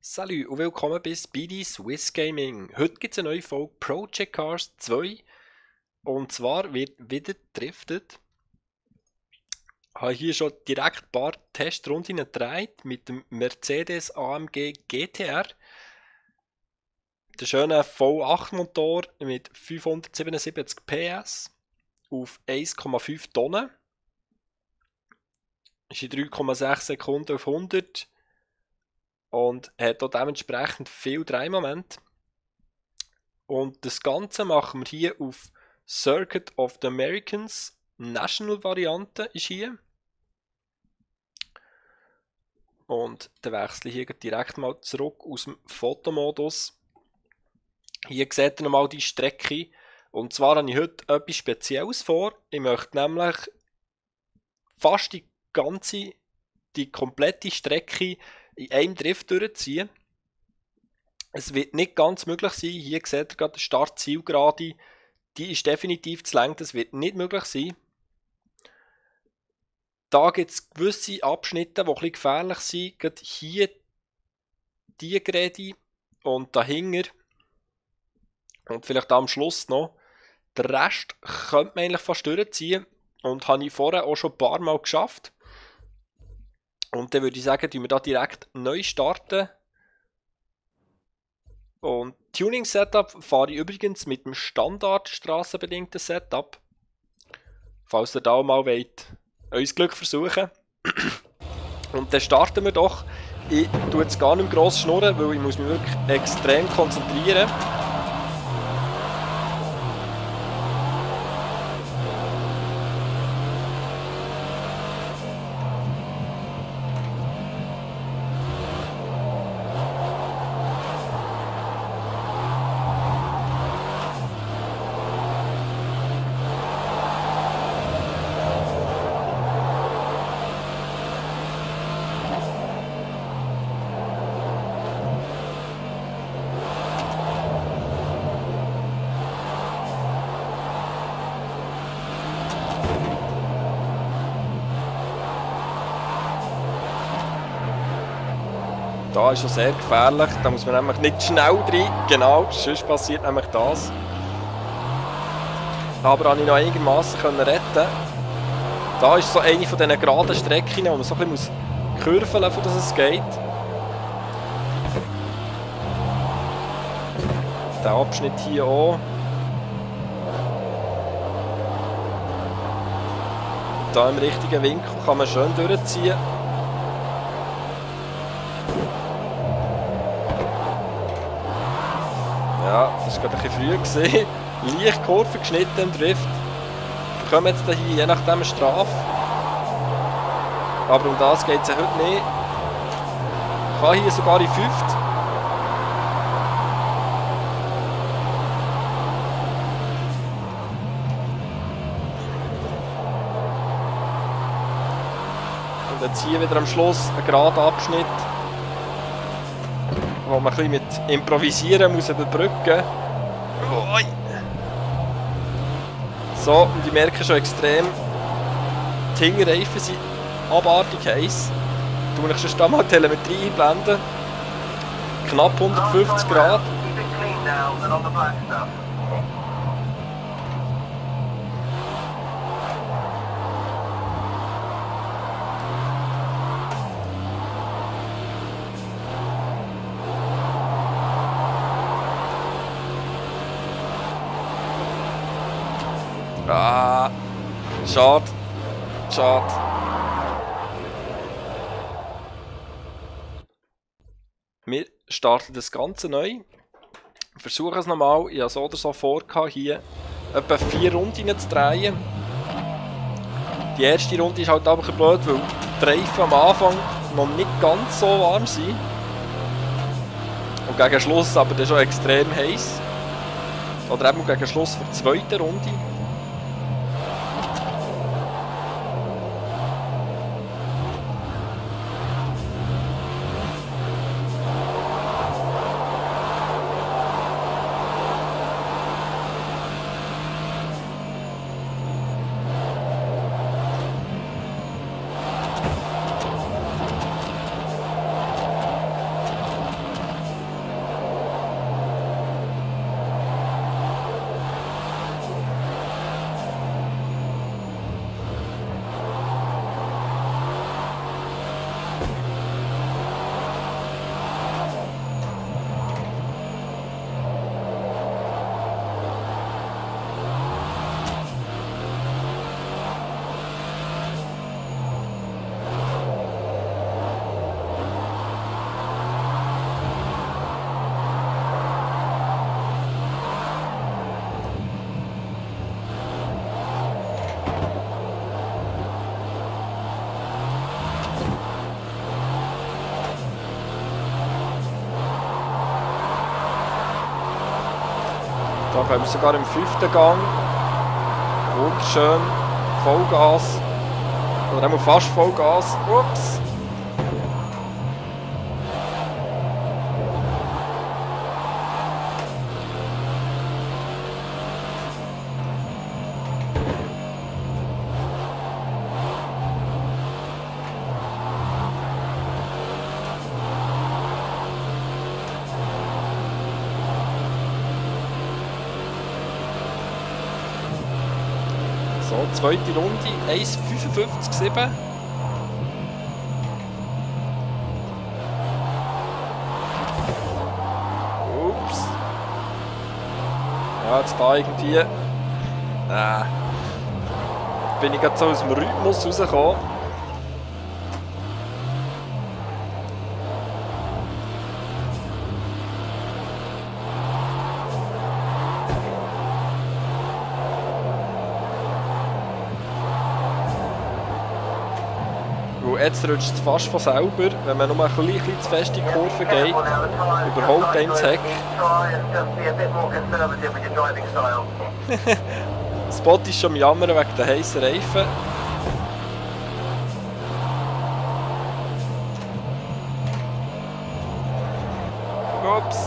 Salut und willkommen bei Speedy Swiss Gaming. Heute gibt es eine neue Folge Project Cars 2 und zwar wird wieder driftet. Ich habe hier schon direkt ein paar Testrunden gedreht mit dem Mercedes AMG GTR. Der schöne V8 Motor mit 577 PS auf 1,5 Tonnen. Ist in 3,6 Sekunden auf 100. Und hat auch dementsprechend viel Drehmoment. Und das Ganze machen wir hier auf Circuit of the Americans. National Variante ist hier. Und dann wechsle ich hier direkt mal zurück aus dem Fotomodus. Hier seht ihr nochmal die Strecke. Und zwar habe ich heute etwas Spezielles vor. Ich möchte nämlich fast die komplette Strecke in einem Drift durchziehen. Es wird nicht ganz möglich sein. Hier seht ihr gerade die Start-Zielgerade. Die ist definitiv zu lang. Das wird nicht möglich sein. Da gibt es gewisse Abschnitte, die ein bisschen gefährlich sind. Gerade hier die Gerade und dahinter. Und vielleicht am Schluss noch. Den Rest könnte man eigentlich fast durchziehen. Und habe ich vorher auch schon ein paar Mal geschafft. Und dann würde ich sagen, wir da direkt neu starten. Und Tuning-Setup fahre ich übrigens mit dem Standard-strassenbedingten Setup. Falls ihr da mal wollt, euer Glück versuchen. Und dann starten wir doch. Ich tue jetzt gar nicht mehr gross schnurren, weil ich muss mich wirklich extrem konzentrieren. Da ist schon sehr gefährlich, da muss man nämlich nicht schnell rein, genau, sonst passiert nämlich das. Aber konnte ich noch einigermaßen retten. Da ist so eine von diesen geraden Strecken, wo man so ein bisschen kurveln muss, dass es geht. Der Abschnitt hier auch. Da im richtigen Winkel kann man schön durchziehen. Ja, das war gerade ein bisschen früh. Leicht Kurve geschnitten im Drift. Wir bekommen jetzt hier je nachdem eine Strafe. Aber um das geht es ja heute nicht. Ich kann hier sogar in 5. Und jetzt hier wieder am Schluss ein gerader Abschnitt, wo man ein bisschen mit Improvisieren muss überbrücken. So, und ich merke schon extrem, die Hinterreifen sind abartig heiß. Ich tue sonst da mal die Telemetrie einblenden. Knapp 150 Grad. Ah, schade. Schade. Wir starten das Ganze neu. Versuchen es nochmal. Ich habe so oder so vor, hier etwa 4 Runden zu drehen. Die erste Runde ist halt einfach blöd, weil die Reifen am Anfang noch nicht ganz so warm sind. Und gegen Schluss aber dann schon extrem heiß. Oder eben gegen Schluss für die zweite Runde. Da können wir sogar im 5. Gang. Wunderschön. Vollgas. Oder einmal fast Vollgas. Ups. So, zweite Runde, 1,55,7. Ups. Ja, jetzt da irgendwie... bin ich gerade so aus dem Rhythmus rausgekommen. Jetzt rutscht es fast von selber, wenn man nur ein bisschen zu fest in die Kurve geht, überholt einen das Heck. Spot ist schon am Jammern wegen der heißen Reifen. Ups.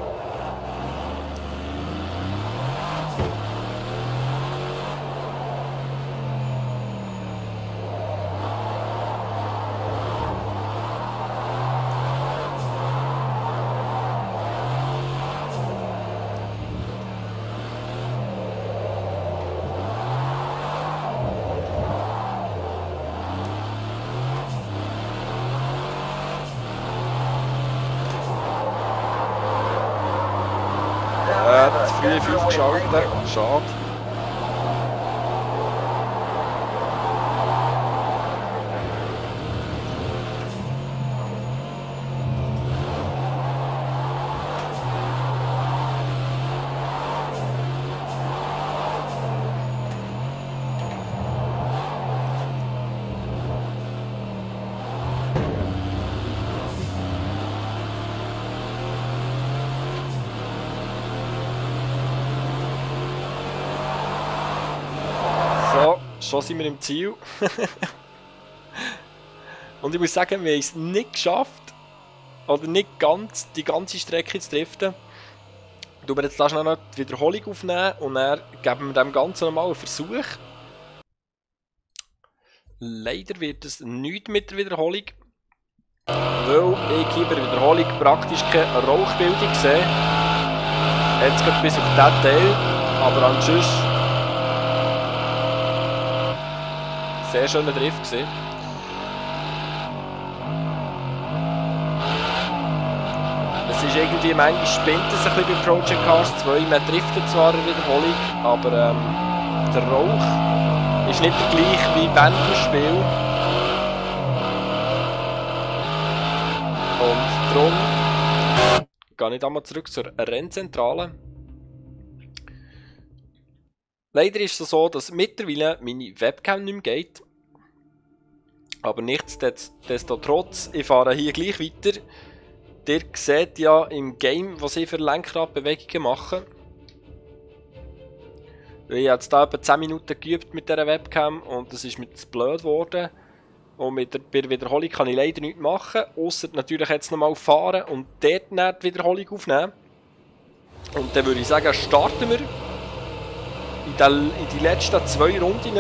Frühe 5 geschaltet, schade. Schon sind wir im Ziel. Und ich muss sagen, wir haben es nicht geschafft, oder nicht ganz die ganze Strecke zu driften. Ich werde jetzt da schnell noch die Wiederholung aufnehmen und dann geben wir dem Ganzen nochmal einen Versuch. Leider wird es nichts mit der Wiederholung, weil ich hier bei der Wiederholung praktisch keine Rauchbildung sehe. Jetzt geht bis auf diesen Teil, aber ansonsten sehr schöner Drift gewesen. Es ist irgendwie, manchmal spinnt es ein bisschen bei Project Cars 2. Man driftet zwar eine Wiederholung, aber der Rauch ist nicht der gleiche wie während dem Spiel. Und darum gehe ich einmal zurück zur Rennzentrale. Leider ist es so, dass mittlerweile meine Webcam nicht mehr geht. Aber nichtsdestotrotz, ich fahre hier gleich weiter. Ihr seht ja im Game, was ich für Lenkradbewegungen mache. Ich habe jetzt da etwa 10 Minuten geübt mit dieser Webcam und das ist mir zu blöd geworden. Und bei der Wiederholung kann ich leider nichts machen, ausser natürlich jetzt nochmal fahren und dort dann die Wiederholung aufnehmen. Und dann würde ich sagen, starten wir in die letzten 2 Runden.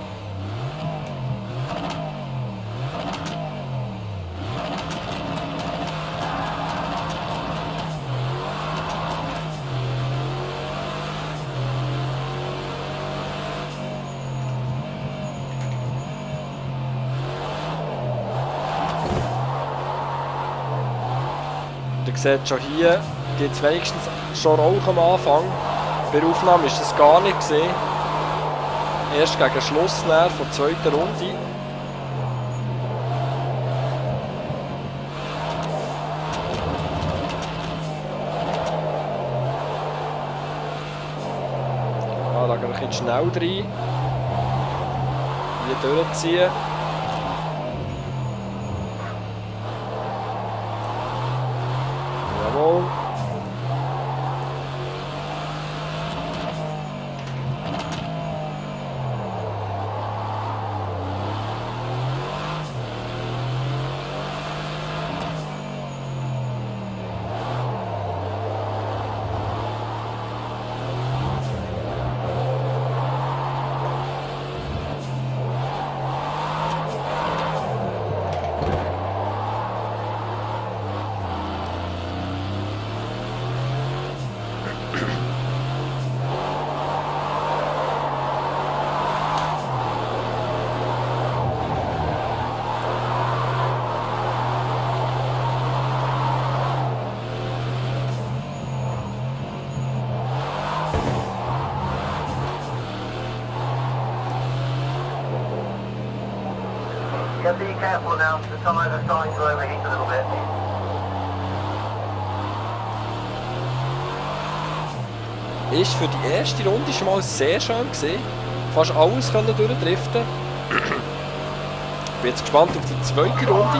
Ihr seht schon hier, gibt es wenigstens schon Rauch am Anfang. Bei der Aufnahme ist das gar nicht gesehen. Erst gegen Schluss von der 2. Runde. Da gehe ich jetzt schnell rein. Hier durchziehen. Jawohl. Yeah, be careful now. The tyres are starting to overheat a little bit. Ist für die erste Runde schon mal sehr schön gewesen. Fast alles können durchdriften. Ich bin jetzt gespannt auf die zweite Runde.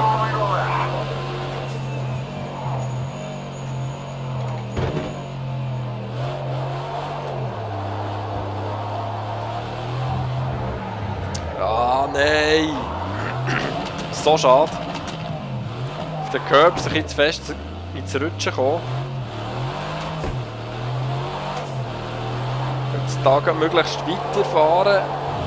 Ah, nein! So schade. Auf den Curb sich jetzt fest ins Rutschen kommen. Jetzt da möglichst weiterfahren.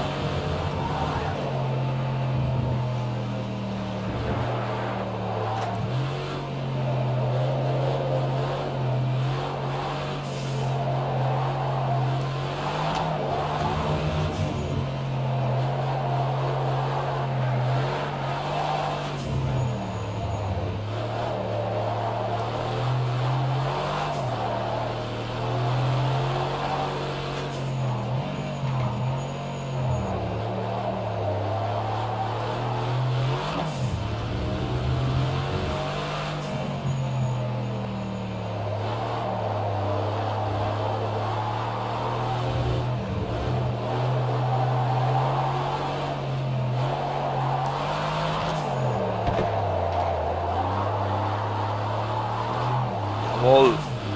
Jawohl.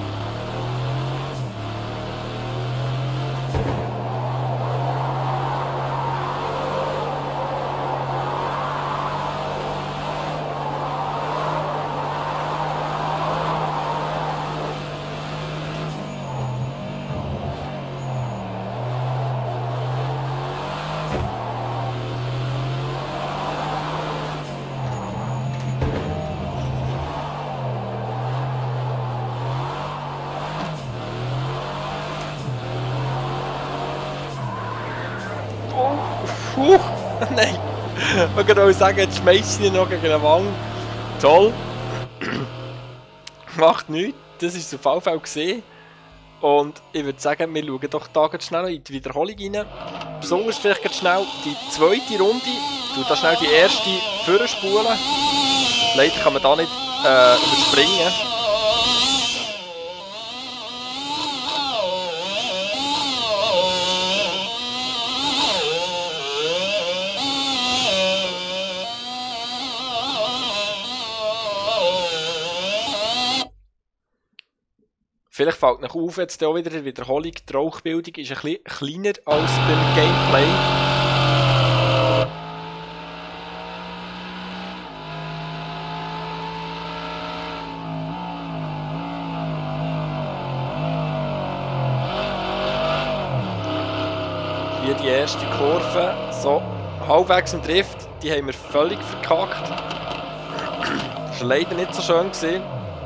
Nein! Man kann auch sagen, jetzt schmeißt ihn noch gegen eine Wand. Toll! Macht nichts, das ist auf jeden Fall gesehen. Und ich würde sagen, wir schauen doch da ganz schnell in die Wiederholung rein. Besonders vielleicht ganz schnell die zweite Runde. Du da schnell die erste vorspulen. Leider kann man da nicht überspringen. Vielleicht fällt noch auf, jetzt auch wieder in der Wiederholung, die Rauchbildung ist ein bisschen kleiner als beim Gameplay. Hier die erste Kurve, so halbwegs im Drift, die haben wir völlig verkackt. Das war leider nicht so schön gewesen.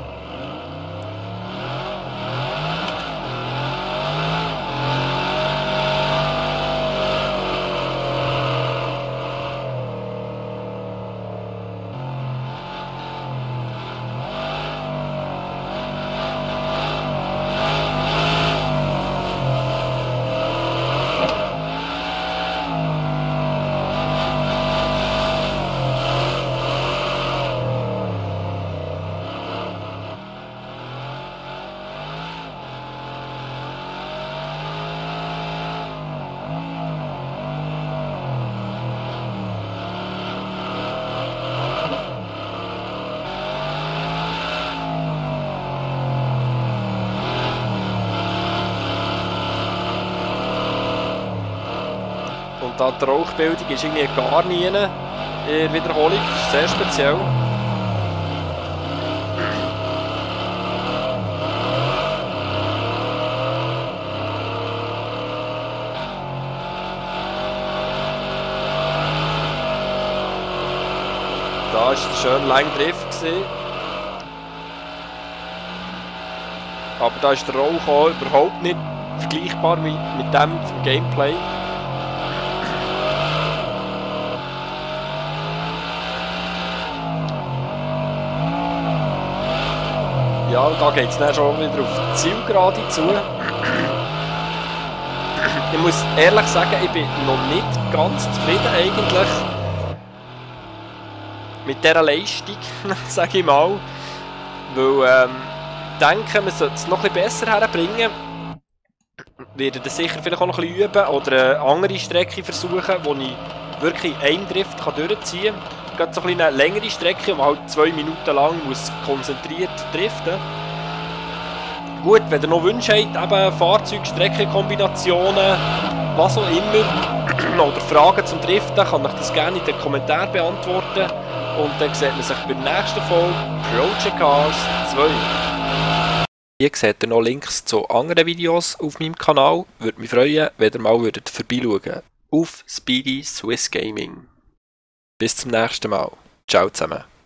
Da die Rauchbildung ist irgendwie gar nie in der Wiederholung, das ist sehr speziell. Da war es schön lang Drift gewesen. Aber da ist der Rauch auch überhaupt nicht vergleichbar mit dem vom Gameplay. Ja, da geht es dann schon wieder auf die Zielgerade zu. Ich muss ehrlich sagen, ich bin noch nicht ganz zufrieden eigentlich. mit dieser Leistung, sage ich mal. Weil ich denke, man sollte es noch ein bisschen besser herbringen. Werde das sicher vielleicht auch noch ein bisschen üben oder eine andere Strecke versuchen, wo ich wirklich einen Drift durchziehen kann. Gerade so eine längere Strecke, wo man halt 2 Minuten lang muss konzentriert driften. Gut, wenn ihr noch Wünsche habt, eben Fahrzeug-Streckenkombinationen, was auch immer, oder Fragen zum Driften, kann ich das gerne in den Kommentaren beantworten. Und dann sieht man sich bei der nächsten Folge Project Cars 2. Hier seht ihr noch Links zu anderen Videos auf meinem Kanal. Würde mich freuen, wenn ihr mal vorbeischauen auf Speedy Swiss Gaming. Bis zum nächsten Mal. Ciao zusammen.